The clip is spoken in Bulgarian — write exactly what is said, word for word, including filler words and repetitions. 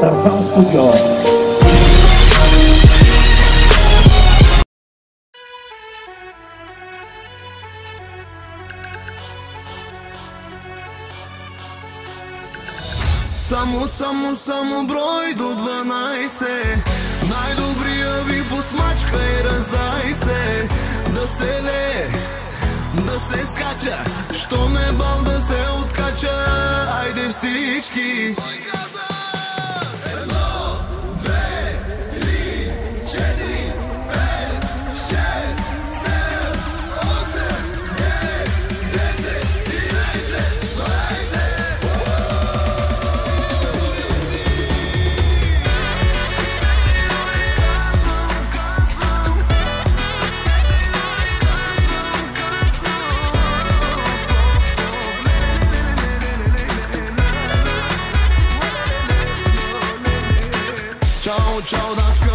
Tarzan Studio. Само, само, само брой до дванайсет. Най-добрия ви посмачка и раздай се. Да се лее, да се скача, що ме бал да се откача. Айде всички. Ciao, ciao, da